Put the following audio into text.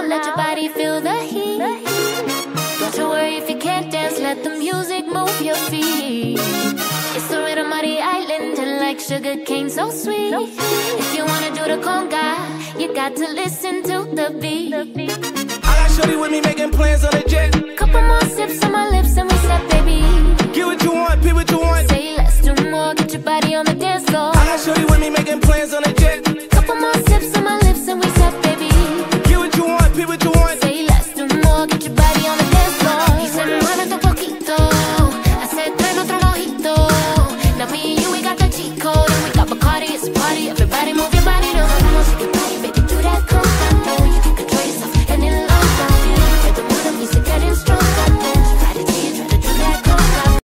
let your body feel the heat. Don't you worry if you can't dance, let the music move your feet. It's the rhythm of the island, and like sugar cane, so sweet. If you wanna do the conga, you got to listen to the beat. I got shorty with me making plans on the jet. Couple more sips on my lips and we set, baby. Get what you want, pick what you want. Say let's do more, get your body on the dance floor. I got shorty